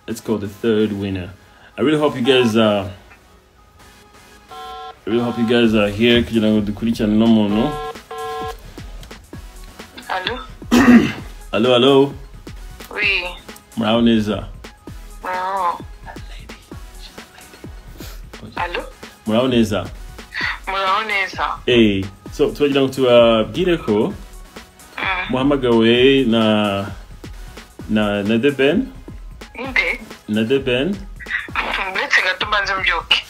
let's call the third winner. I really hope you guys are here kugira ngo dukurikirane no muntu. Allô? Allô? Oui. Muraho neza. Allô? Muraho neza. Hey, so twagira ngo tubabwire ko muhamagawe na The Ben. Inde? Na The Ben. Mbetse gato banze mbyuke.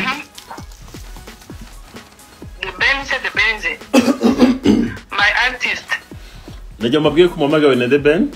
The Ben. My artist. Najya mbabwiye ko muhamagawe na The Ben.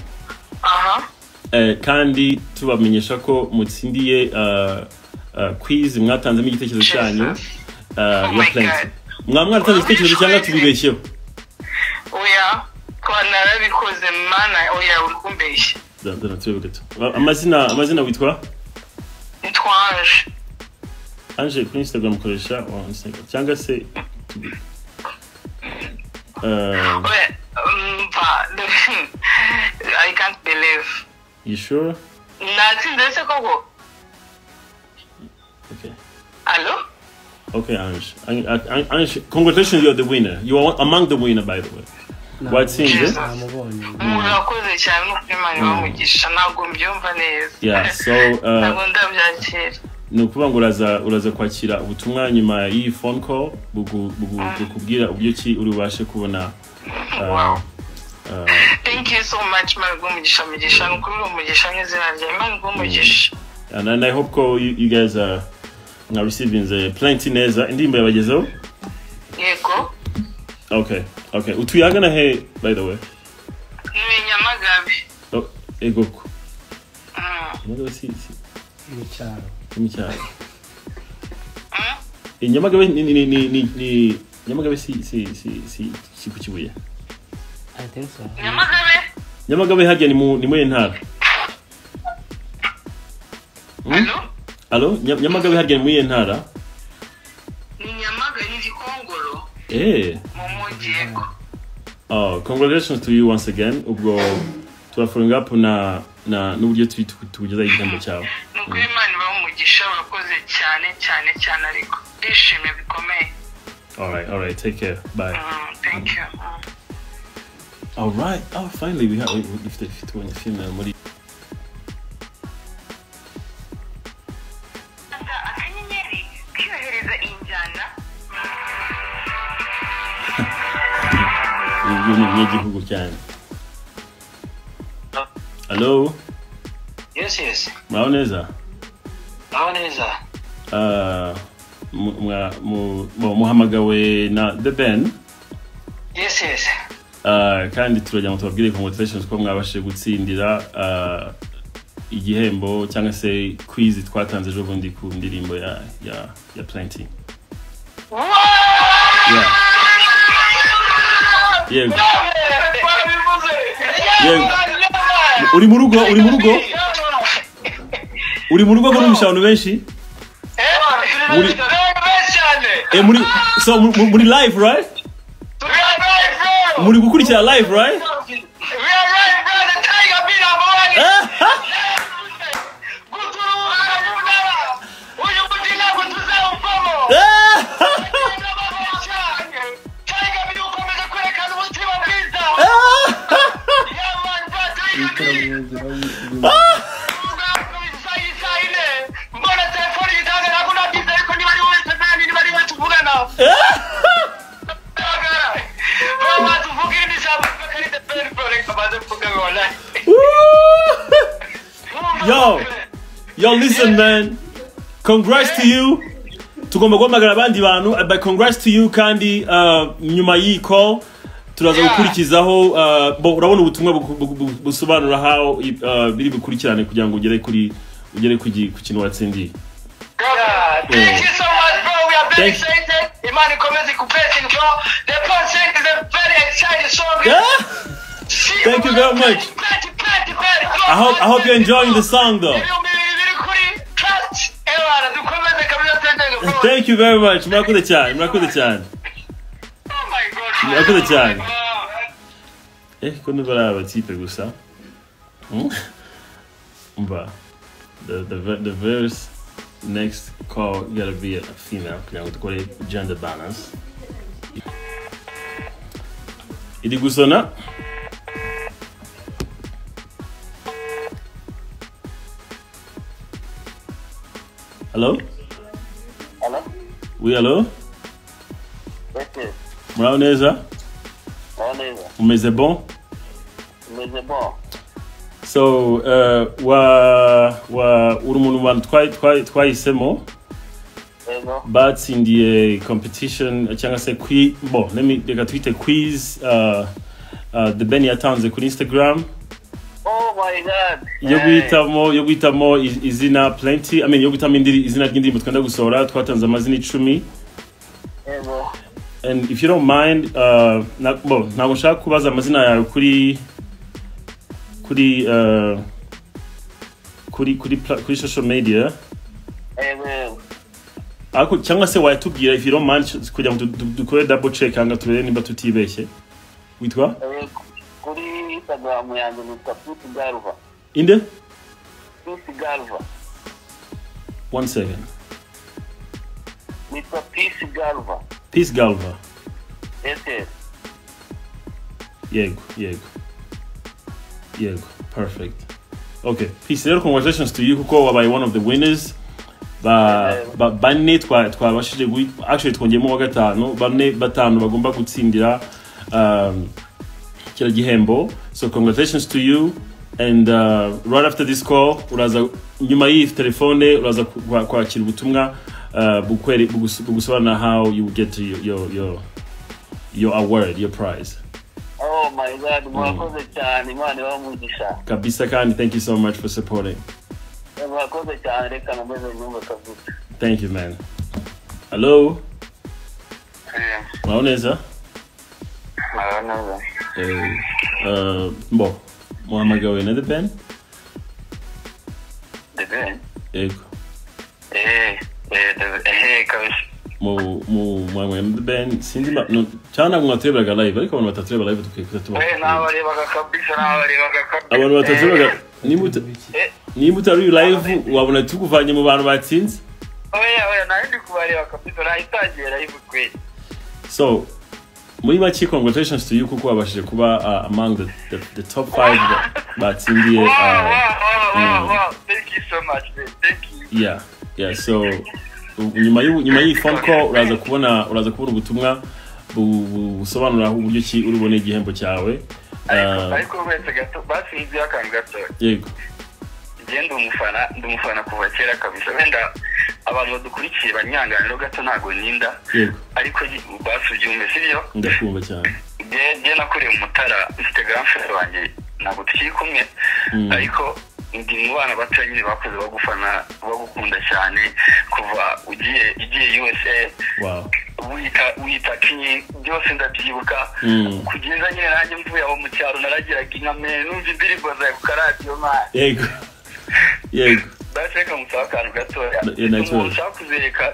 Kandi tubamenyesha ko mutsindiye quiz mwatanzemo igitekerezo cyanyu. Ya plenty. Mwamwaratanze igitekerezo cyangwa tubibeshyeho? Oya, kwa narabikoze mana oya urikumbeshye. Dana twebwe gato. Amazina witwa? Ange. Ange kuri Instagram koresha on Instagram. Cyangwa se I can't believe. You sure? Natsinze koko. Okay. Hello? Okay, Ange, congratulations, you're the winner. You are among the winner, by the way. What seems it? Yeah, so no kuvuga ngo uraza kwakira ubutumwa nyuma y'iyi phone call bukubwira ubyo ki urubashe kubona. Thank you so much Margumugisha mugisha nukuri umugisha nk'izina rya Imana ngumugisha. And I hope you guys are receiving the plenty neza indimba yabagezeho. Yego. Okay. Utuyagana he by the way? Ni Nyamagabe. Oh, egoko. Nyamagabe si. Micyaro. Nyamagabe ni Nyamagabe si ku Kibuye. I think so. Nyamagabe hajya ni mu ntara. Hello? Nyamagabe hajya ni mu ntara. Ni Nyamagabe ni Gikongoro. Mumujyego. Oh, congratulations to you once again. Ubwo following up na n'uburyo tugeza igihembo cyawe. Nuko Imana bamugisha bakoze cyane ariko bishimye bikomeye. All right, take care. Bye. Thank you. All right. Oh, finally we have if the film muri. Igihugu cyane. Hello? Yes. Muraho neza. Muhamagawe na The Ben. Yes. Kandi turajya ngo tubabwire congratulations ko mwabashije gutsindira igihembo cyangwa se quiz twatanze ejo bundi ku ndirimbo ya Plenty. Yego. Uri mu rugo? Uri mu rugo ko numisha abantu benshi? Muri live, right? Muri gukurikira live, right? We are right, brother. Tiger beat up Yo, listen, man. Congrats to you. Tugomba guhamagara abandi bantu, but congrats to you kandi nyuma y'iyi call turaza gukurikizaho urabona ubutumwa busobanura how biri bukurikirane kugira ngo ugere ku kintu watsindiye. Thank you so much, bro. We are very excited. Imani komezi kupeting, bro. The project is a very exciting song. Thank you very much. I hope you're enjoying the song though. Thank you very much. Murakoze cyane. Oh my God. Murakoze cyane. Ko nubara abatipe gusa. Umva. the verse next call gotta be a female kugira ngo dukore gender balance. Iri gusona. Hello? Hello? Oui, hello? Yes. Muraho neza? Umeze bon? Umeze bon. So, uri umuntu bantu twahisemo batsindiye competition cyangwa se reka twite quiz The Ben yatanze kuri Instagram. Oh my god. Yo guhitamo izina plenty. I mean yo guhitamo izina ry'indirimbo twenda gusohora, twatanze amazina 10. And if you don't mind, ntabwo nshaka kubaza amazina yawe kuri social media. Ako cyangwa se wayatubwira if you don't mind kugira ngo dukore double check hanga turebe niba tutibeshye. Witwa? Kuri Instagram yanjye ni Galva. Inde? Galva. 1 second. Mr. Peace Galva. Peace Galva. Yes. Yego. Perfect. Okay. Peace. Congratulations to you kuko wabaye one of the winners. Bane twabashije actually twongeyemo wa gatanu, batanu bagomba gutsindira kira gihembo. So congratulations to you, and right after this call uraza nyuma y'iyi telefone uraza kwakira ubutumwa bugusobanura how you get to your award, your prize. Oh my god, mwakoze cyane, Imana ibamugisha. Kabisa kandi thank you so much for supporting. Mwakoze cyane, reka nameze nyumva kabisa. Thank you, man. Hello? Mwaoneza? Bon, muhamagawe na The Ben? The Ben? Ego. Kabisa. Muhamagawe na The Ben, sindi cyana mwatebaga live, ariko abantu batatureba live tukikuta tuba. Nabarebaga kabisa. Abantu batatureba niba utari live wabona tukuvanye mu bantu batsinze. Oya nandi kubareba kabisa nayitangira live kweli. So muri make congratulations to you kuko wabashije kuba among the top 5 batsindiye. Wow, thank you so much, man. Thank you. Yeah, so nyuma y'i phone call uraza kubona ubutumwa busobanura uburyo ki urubone igihembo cyawe. Ariko wese gato basinzi akantu gato. Yego. Ndi umufana kuva kera kabisa. Wenda abantu badukurikiye banyanganiro gato ntago ninda. Yego. Ariko basubyumve sibyo? Ndakumva cyane. Je nakuriye mu Mutara, Instagram share wanjye ntabwo tukiri kumwe. Ariko ndi mu bana bato nyine bakoze bagufana bagukunda cyane kuva ugiye USA. Wow. Wita kinyi byose ndabyibuka kugeza nyine nanjye mvuye aho mu cyaro naragiraga inkame numva indirimbo zawe ku radio man. Yego. Basi reka musaba akantu gatoya. Ushaka kuzereka.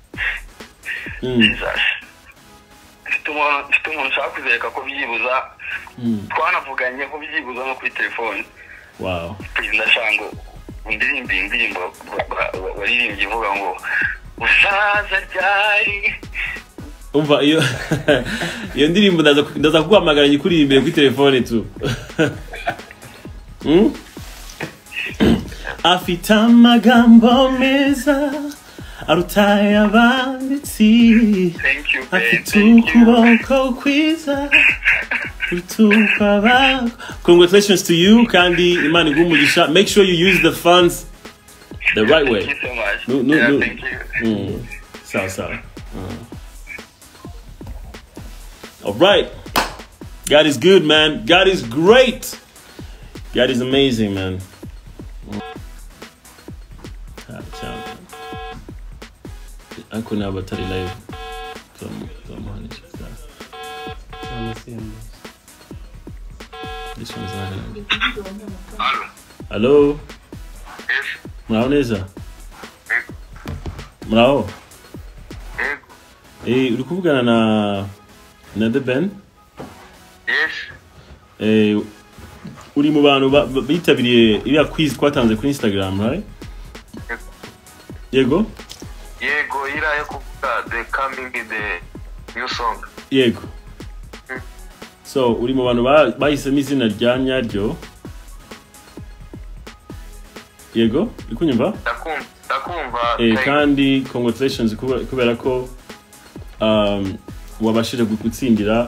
Mfite umuntu ushaka kuzereka ko byibuza twanavuganye ko byibuza no kuri telefone. Wow. Ndashaka ngo indirimbo waririmbye ivuga ngo uzaza ryari. Umva iyo ndirimbo ndaza kuguhamagara nyikuririmbe kuri telefone tu. Afite amagambo meza arutaye abanditsi. Thank you. Afite ukuboko kwiza utukaba. Congratulations to you kandi Imana igumugisha. Make sure you use the funds the right way. Thank you so much. No. Thank you. Sawa. All right. God is good, man. God is great. God is amazing, man. I couldn't have a tele live. This one's not in. Hello? Yes. Mwaoneza? Mrao? Uri kuvugana na The Ben? Yes. Uri mu bantu bitabiriye iriya quiz twatanze kuri Instagram, right? Yego iraye kuvuga the coming in the new song. Yego. So uri mu bantu bahisemo izina rya nyaryo. Yego ikunyumva? Ndakumva. Kandi congratulations kubera ko wabashije gutsindira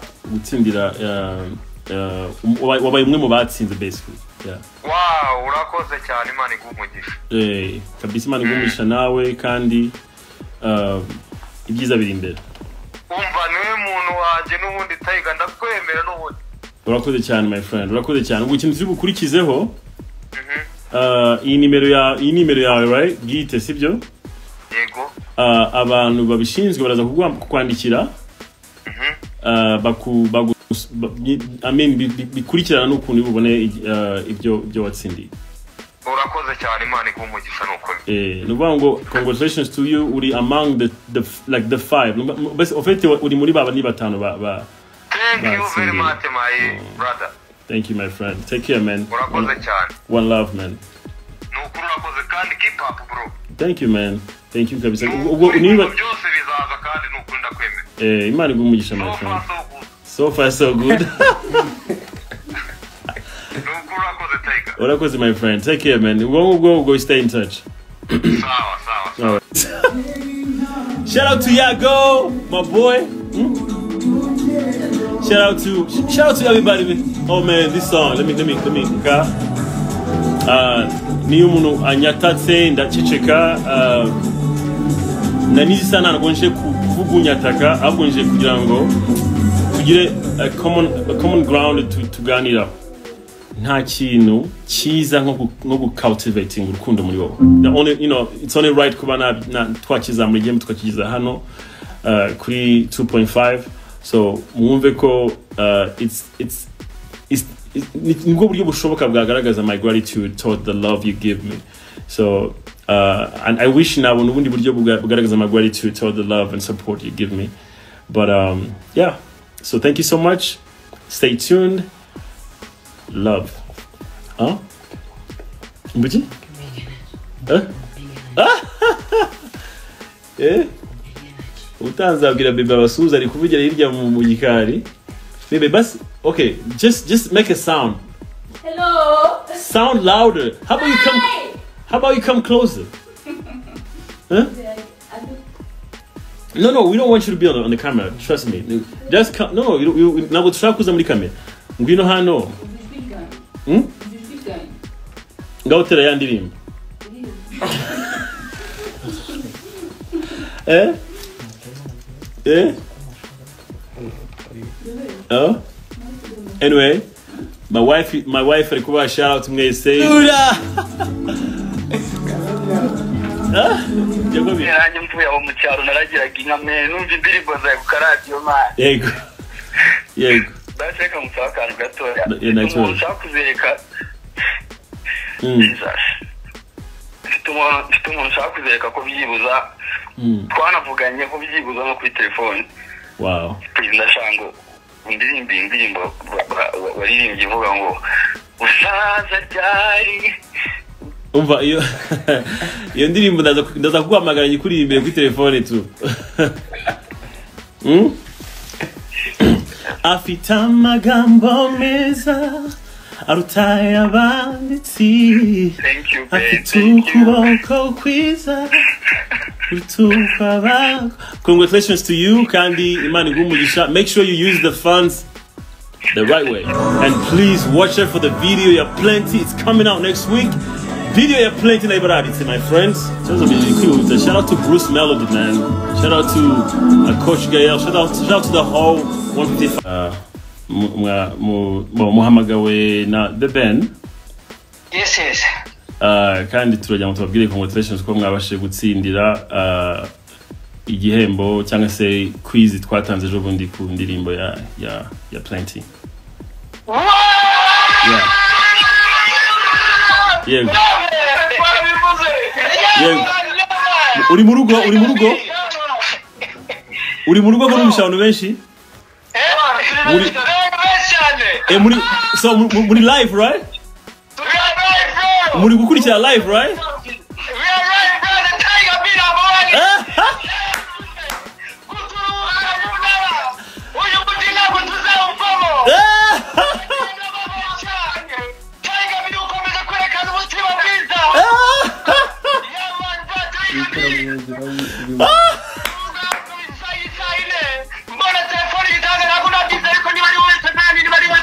wabaye umwe mu batsinze basically. Yeah. Wow, urakoze cyane Imana igumugisha. Kabisa Imana igumugisha nawe kandi ibyiza biri imbere. Umva niwe muntu wanje n'ubundi tayiga ndakwemera n'ubundi. Urakoze cyane my friend, urakoze cyane. Ubwo ikintu turi bukurikizeho iyi nimero yawe right bwite sibyo? Yego. Abantu babishinzwe baraza kukwandikira bikurikirana n'ukuntu ubone ibyo watsindiye. Urakoze cyane Imana igumugisha n'ukuri. Nuvuga ngo congratulations to you, uri among the 5. Basi ofete uri muri baba ni batanu ba. Thank you very much my brother. Thank you my friend. Take care man. Urakoze cyane. One love man. Nukuri urakoze kandi keep up bro. Thank you man. Thank you kabisa. Ubwo niba byose bizaza kandi nukuri ndakwemera. Imana igumugisha my friend. So far so good. Urakoze my friend. Take care man. Go stay in touch. Sawa. Shout out to Yago, my boy. Shout out to everybody. Oh man, this song. Let me go. Ni umuntu anyatatse ndaceceka nanizi sana nagonje kuvuga unyataka agonje kugira ngo tugire a common ground tuganira. Nta kintu cyiza nko cultivating urukundo muri wowe. The only it's only right kuba na twakiza muri game tukakiza hano kuri 2.5. So mwumve ko it's nibwo buryo bushoboka bwagaragaza my gratitude toward the love you give me. So and I wish nabona ubundi buryo bugaragaza my gratitude toward the love and support you give me. But yeah. So thank you so much. Stay tuned. Love. Mbuji? Utanzabwira bebe abasuza ari kuvugira hirya mu gikari. Bebe bas okay, just make a sound. Hello. Sound louder. How about you come closer? Huh? No, we don't want you to be on the camera. Trust me. Just come. No, you nabo tushaka kuza muri camera. Ngwino hano. Ngautera yandirimba. Oh. Anyway, my wife alikuwa shout out mwese. Nanjye mvuye aho mu cyaro naragiraga inka numva indirimbo zawe ku radio man. Yego. Bashaka musaba kantu gatoya. Umuntu ushaka kuzereka. Umuntu ushaka kuzereka ko byibuza twanavuganye ko byibuza no kuri telefone. Wow. Ndashango indirimbo waririmbye ivuga ngo usaza ryari. Umva iyo ndirimbo ndaza kuguhamagara nyikuri imbere kuri telefone tu. Afite amagambo meza arutaye abanditsi. Thank you, afite ukuboko kwiza utukaba. Congratulations to you kandi Imana igumugisha. Make sure you use the funds the right way, and please watch out for the video. You have plenty. It's coming out next week. Video ya plenty na ibaraditse my friends. Shout out to Bruce Melody man. Shout out to Coach Gael. Shout out to the whole 155. Muhamagawe na the Ben. Yes. Kandi turajya ngo tubabwire congratulations ko mwabashije gutsindira igihembo cyangwa se quiz twatanze ejo bundi ku ndirimbo ya plenty. Yego. Uri mu rugo ko numisha abantu benshi? Muri live right? Muri gukurikira live right? We are right, brother. Tiger beat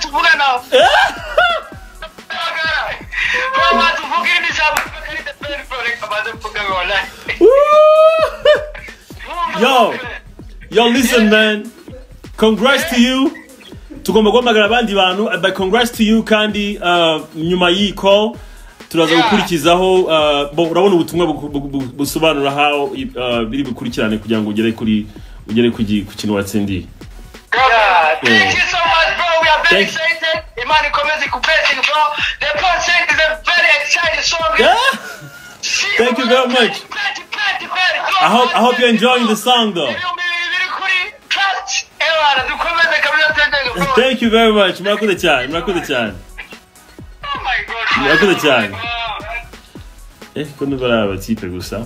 tuvuga nawe. Mama tuvuge ni sababu kari the very project abaze kuvuga wala. Yo, listen, man. Congrats to you. Tugomba guhamagara abandi bantu. But congrats to you kandi nyuma y'iyi call turaza gukurikizaho urabona ubutumwa busobanura how biri bukurikirane kugira ngo ugere ku kintu watsindiye. Thank you so much, bro. We are very excited. Imani komezi kupesi, bro. The project is a very exciting song. Thank you very much. I hope you're enjoying the song though. Thank you very much. Murakoze cyane. Oh my God. Murakoze cyane. Kuno baraba tipe gusa.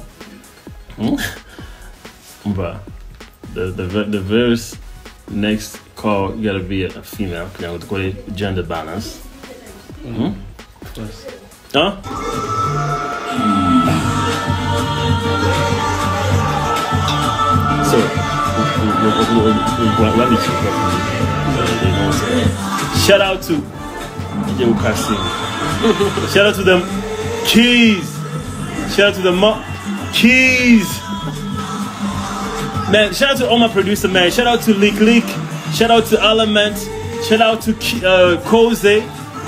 The verse next call gotta be a female. Kugira ngo dukore gender balance. Huh? So, shout out to shout out to them keys. Shout out to the keys. Man, shout out to all my producer, man. Shout out to Lick. Shout out to Element. Shout out to Koze,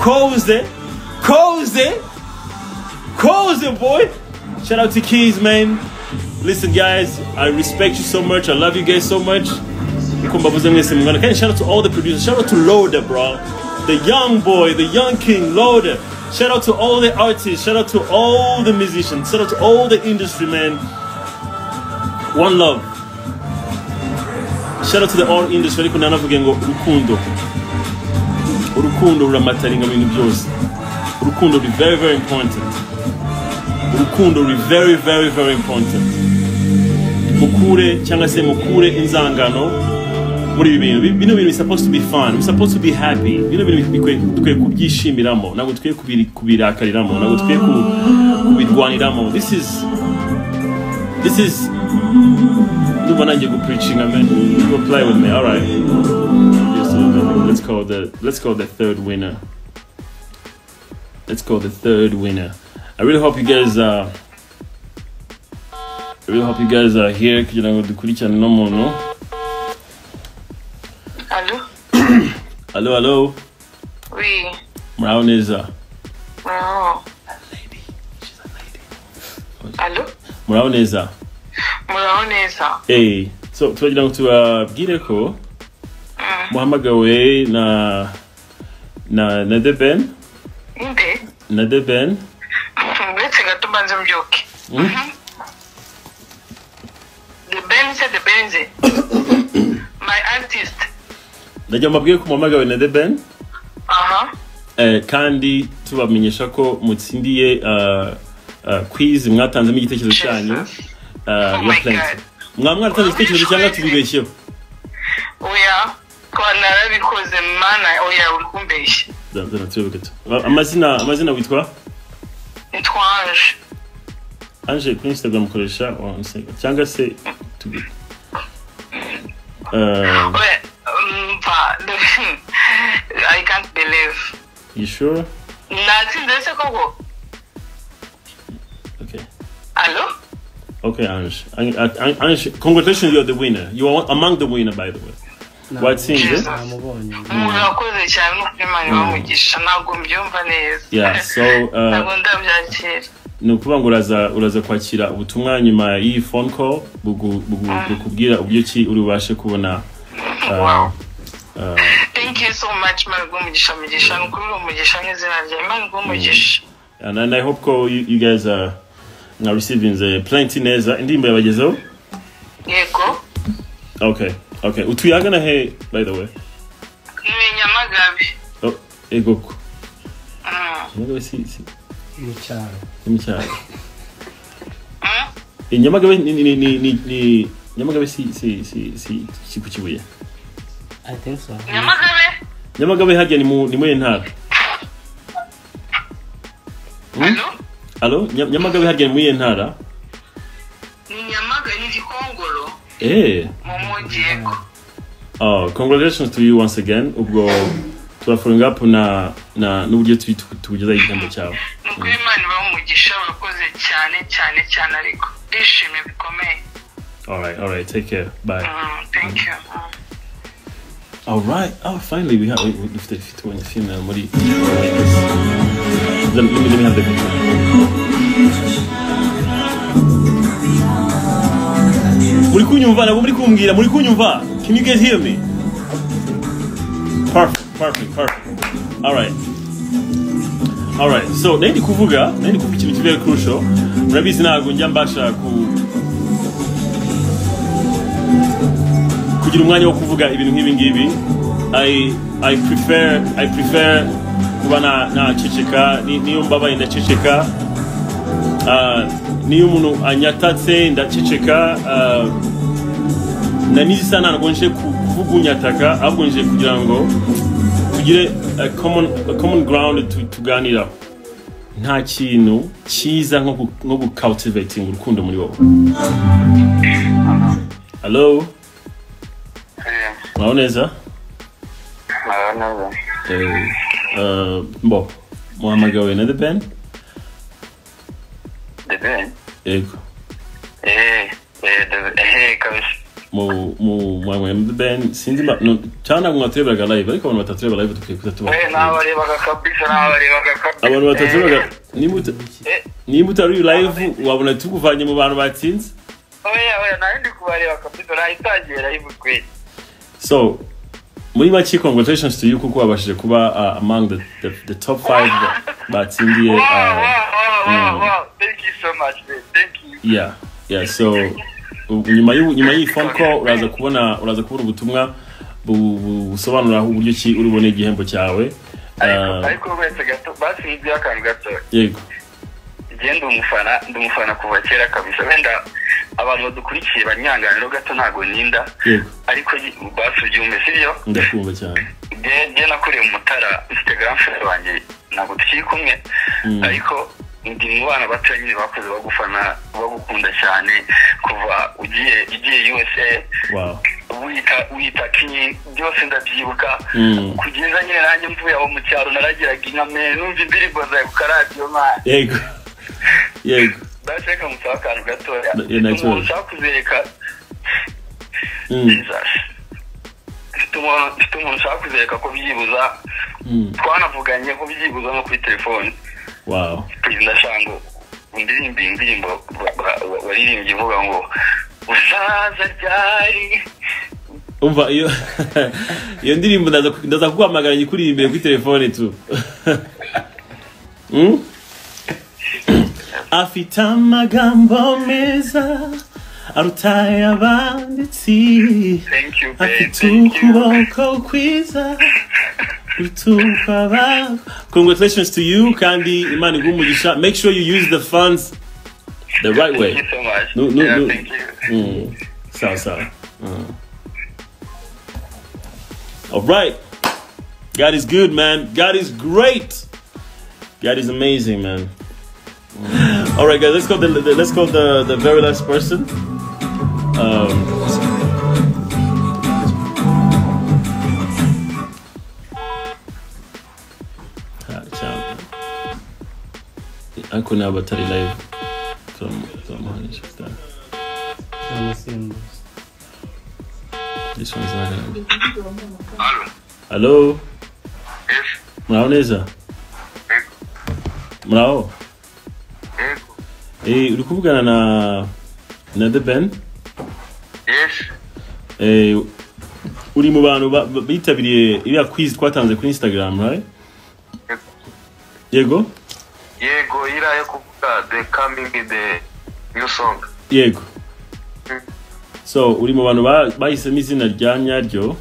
boy. Shout out to Keys, man. Listen, guys, I respect you so much. I love you guys so much. Shout out to all the producers. Shout out to Loader, bro. The young boy, the young king, Loader. Shout out to all the artists. Shout out to all the musicians. Shout out to all the industry, man. One love. Shout out to the all industry. Urukundo ruramataringa ibintu byose. Urukundo is very, very important. Urukundo is very, very, very important. Mukure cyangwa se mukure inzangano muri ibi bintu. Bino bintu is supposed to be fun. We're supposed to be happy. Bino bintu dukwiye kubyishimiramo. Ntabwo dukwiye kubirakariramo. Ntabwo dukwiye kubirwaniramo. This is Ndumva nanjye go preaching, man. Go play with me. All right. Let's call the third winner. Let's call the third winner. I really hope you guys are here kugira ngo dukurikirane no muntu. Hello. Oui. Muraho neza. Muraho. Lady. She's a lady. Hello. Muraho neza. Hey, so twagira ngo tubabwire ko muhamagawe na The Ben. Na The Ben. Let's get to banze mjoke. The Benze. My artist. Najya mabwiye ko muhamagawe na The Ben. Kandi tubamenyesha ko mutsindiye quiz mwatanzemo igitekerezo cyanyu. Mwaratanze igitekerezo cyangwa tubibeshyeho? Oya, kwa narabikoze mana, oya uri kumbeshya. Zana tuyoboke tu. Amazina witwa? Nitwa Ange kuri Instagram koresha cyangwa se tubi. I can't believe. You sure? Natsinze se koko. Okay. Hello? Okay, Ange, congratulations, you're the winner. You are among the winner, by the way. What seems it? Yeah, so ni ukuvuga ngo uraza kwakira ubutumwa nyuma y'iyi phone call bukubwira uburyo ki uri bubashe kubona. Thank you so much, Mugisha. And I hope you guys are receiving the plenty neza indirimbo yabagezeho. Yego. Okay. Utuyagana he, by the way. Nyamagabe. Oh, egoko. Nyamagabe si. Mucyaro. Nyamagabe ni Nyamagabe si kukibuye. I think so. Nyamagabe hajya ni mu ntara. Hello? Nyamagabe hajya mu ntara? Ni Nyamagabe ni Gikongoro. Mu mujyego. Oh, congratulations to you once again. Ubwo turafollowing up na n'uburyo tugeza igihembo cyawe. Nuko Imana bamugisha urakoze cyane ariko ndishimye bikomeye. All right, take care. Bye. Thank you. All right. Oh, finally we have if the female muri. Let me have the Muri kunyumva nabo muri kumbwira muri kunyumva. Can you guys hear me? Perfect. All right. So, nandi kuvuga ikintu very crucial. Murabizi ntago njya mbasha kugira umwanya wo kuvuga ibintu nk'ibi ngibi. I prefer kuba na ceceka niyo mbabaye ndaceceka. Niyo umuntu anyatatse ndaceceka. Na nizi sana ntabwo nje kuvuga unyataka ahubwo nje kugira ngo tugire a common ground tuganira. Nta kintu cyiza nko cultivating urukundo muri wowe. Hello. Maoneza? Bo, muhamagawe na the band? The band? Yego. Kabisa. Muhamagawe na the band sinzi no cyane mwaturebaga live ariko abantu batatureba live tukikuta tuba. Nabarebaga kabisa. Abantu batatureba niba utari live wabona tukuvanye mu bantu batsinze? Oya nandi kubareba kabisa nahitangira live kweli. So, muri make congratulations to you kuko wabashije kuba among the top 5 batsindiye. Wow. Thank you so much, man. Thank you. Yeah. So, nyuma y'i phone call uraza kubona ubutumwa busobanura uburyo ki urubone igihembo cyawe. Ariko wese gato basi nibyo akantu gato. Yego. Ndi umufana kuva kera kabisa. Wenda abantu badukurikiye banyanganiro gato ntago ninda. Yego. Ariko basubyumve sibyo? Ndakumva cyane. Je nakuriye mu Mutara Instagram wanjye ntabwo tukiri kumwe. Ariko ndi mu bana batanyine bakoze bagufana bagukunda cyane kuva ugiye USA. Wow. Wita kinyi byose ndabyibuka kugeza nyine nanjye mvuye aho mu cyaro naragiraga inkamere numva indirimbo zawe ku radio man. Yego. Bashaka musaba akantu gatoya. Umuntu kuzereka. Jesus. Umuntu ushaka kuzereka ko byibuza twanavuganye ko byibuza no kuri telefone. Wow. Ndashango indirimbo waririmbye ivuga ngo usaza ryari. Umva iyo ndirimbo ndaza kuguhamagara nyikuririmbe kuri telefone tu. Afite amagambo meza arutaye abanditsi. Thank you, afite ukuboko kwiza utuka. Congratulations to you kandi Imana igumugisha. Make sure you use the funds the right way. Thank you so much. No. Thank you. So. All right. God is good, man. God is great. God is amazing, man. All right, guys. Let's go the very last person. I couldn't have a tele live from this one's not gonna be. Hello. Yes. Maoneza. Mrao. Uri kuvugana na the Ben? Yes. Uri mu bantu bitabiriye iriya quiz twatanze kuri Instagram, right? Yego? Yego, iriya kuvuga the coming the new song. Yego. So, uri mu bantu bahisemo izina rya nyaryo.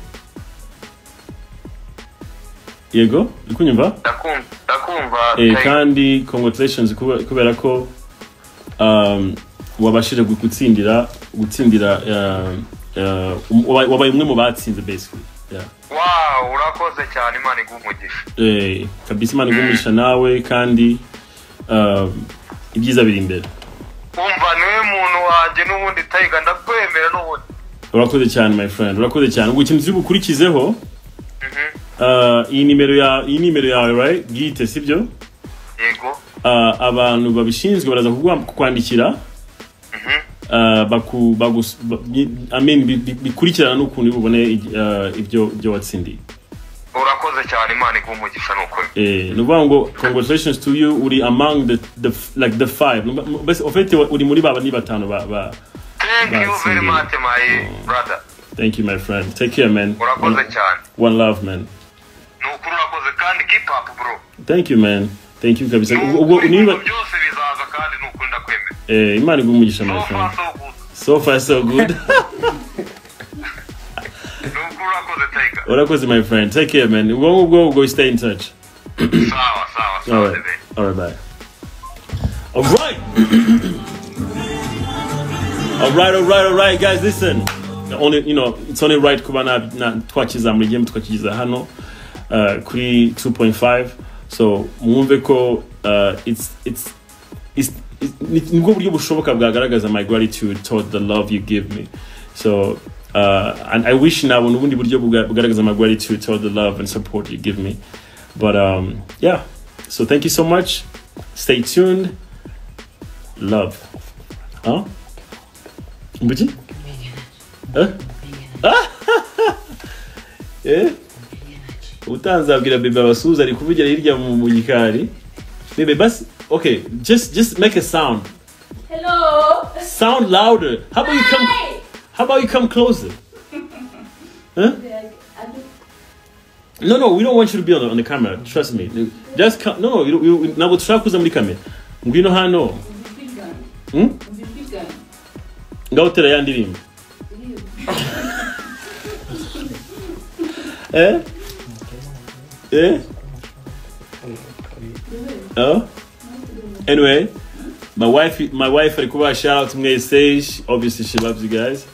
Yego, uri kunyumva? Ndakumva. Kandi congratulations kubera ko wabashije gutsindira wabaye umwe mu batsinze basically. Yeah. Wow, urakoze cyane Imana igumugisha. Kabisa Imana igumugisha nawe kandi ibyiza biri imbere. Umva niwe muntu wanje n'ubundi tayiga ndakwemera n'ubundi. Urakoze cyane my friend, urakoze cyane. Ubwo ikintu turi bukurikizeho iyi nimero yawe right gite sibyo yego abantu babishinzwe baraza kukwandikira bikurikirana n'ukuntu bubone ibyo watsindiye. Urakoze cyane Imana igumugisha n'ukuri. Nuvuga ngo congratulations to you, uri among the five. Basi ofete uri muri baba ni batanu ba. Thank you very much my brother. Thank you my friend. Take care man. Urakoze cyane. One love man. N'ukuri urakoze kandi keep up bro. Thank you man. Thank you kabisa. Ubwo niba byose bizaza kandi n'ukuri ndakwemera. Imana igumugisha my friend. So far so good. Urakoze my friend. Take care man. We'll go stay in touch. Sawa. All right, bye. All right. All right guys, listen. It's only right kuba na twakiza muri game twakiza hano kuri 2.5. So mwumve ko it's nibwo buryo bushoboka bwagaragaza my gratitude toward the love you give me. So and I wish now ubundi buryo bugaragaza my gratitude toward the love and support you give me. But yeah. So thank you so much. Stay tuned. Love. Huh? Mbuji? Yeah. Utanzabwira bebe abasuza ari kuvugira hirya mu gikari. Bebe basi okay, just make a sound. Hello. Sound louder. How about you come closer? Huh? No, we don't want you to be on the camera. Trust me. Just come. No, you now try kuza muri camera. Ngwino hano. Ngautera yandirimba. Oh. Anyway, my wife alikuwa shout out to me stage. Obviously she loves you guys.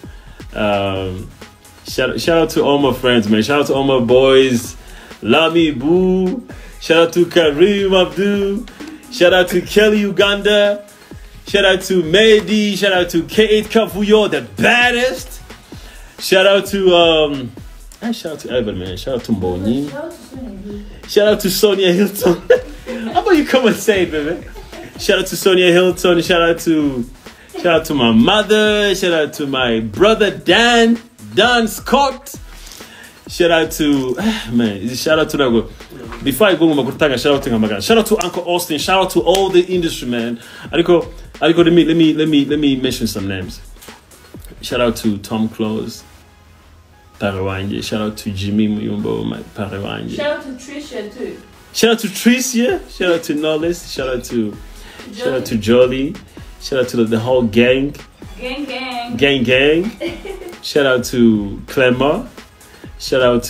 Shout out to all my friends, man. Shout out to all my boys. Lami Boo. Shout out to Kareem Abdul. Shout out to Kelly Uganda. Shout out to Mehdi. Shout out to K8 Kafuyo, the baddest. Shout out to shout out to everybody, man. Shout out to Mboni. Shout out to Sonia Hilton. How about you come and say it, baby? Shout out to Sonia Hilton. Shout out to my mother. Shout out to my brother Dan Scott. Shout out to shout out to Yago. Before I go shout out to Ngamagana. Shout out to Uncle Austin. Shout out to all the industry, man. Let me mention some names. Shout out to Tom Close. Parawanje. Shout out to Jimmy Muyumbo, my Parawanje. Shout out to Tricia too. Shout out to Tricia. Shout out to Knowles. Shout out to Jolly. Shout out to the whole gang. Gang. Shout out to Clemmer. Shout out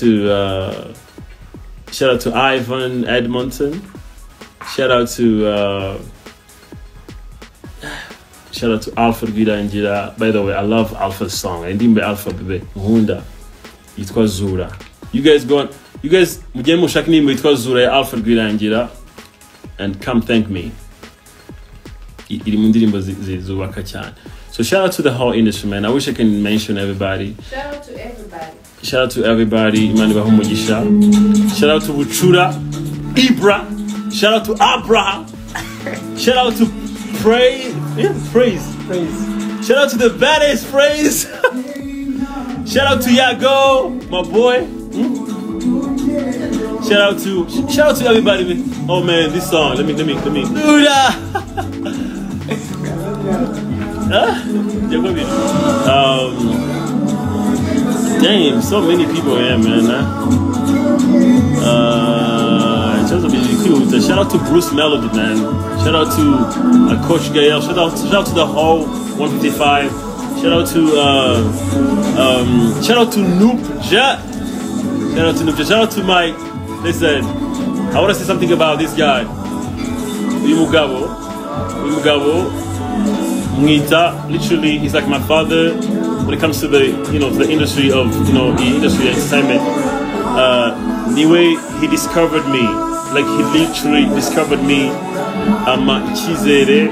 to Ivan Edmonton. Shout out to Alfred Girangira. By the way, I love Alpha's song. I didn't be Alpha baby. Hunda. It was Zura. You guys mujye mushaka nimba itwa Zura ya Alfred Girangira and come thank me. Iri mu ndirimbo zubaka cyane. So shout out to the whole industry, man. I wish I can mention everybody. Shout out to everybody. Imana ibahe umugisha. Shout out to Buchura, Ibra. Shout out to Abraham. Shout out to Praise. Shout out to the baddest Praise. Shout out to Yago, my boy. Shout out to everybody. Oh man, this song. Let me. Damn, so many people here, man. Shout out to Bruce Melody, man. Shout out to Coach Gael. Shout out to the whole 155. Shout out to Noop Jet. Shout out to Mike. Listen, I want to say something about this guy. Uyumugabo. Mwita, literally, he's like my father when it comes to the industry of the industry of entertainment. The way he discovered me, like he literally discovered me. Icyizere,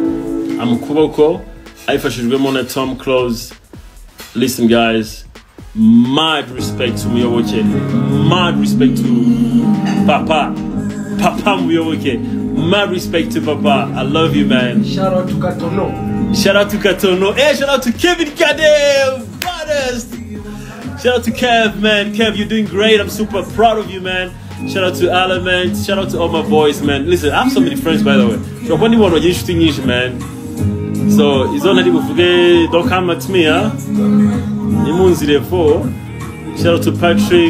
kuboko. Ayifashijwemo na Tom Close. Listen, guys, Mad respect to Muyoboke. Mad respect to Papa. Papa Muyoboke. Mad respect to Papa. I love you, man. Shout out to Katono. Shout out to Katono. Hey, shout out to Kevin Kadel. Shout out to Kev, man. Kev, you're doing great. I'm super proud of you, man. Shout out to Element. Shout out to all my boys, man. Listen, I have so many friends, by the way. So when you want to shooting ish, man. So it's not that you forget. Don't come at me, huh? Shout out to Patrick.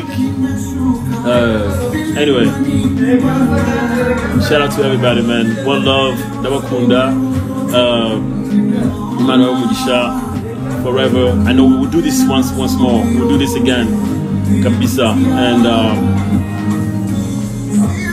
Anyway, shout out to everybody, man. One love, Dabakunda, Emmanuel Mugisha, forever. I know we will do this once more. We'll do this again, Kabisa, and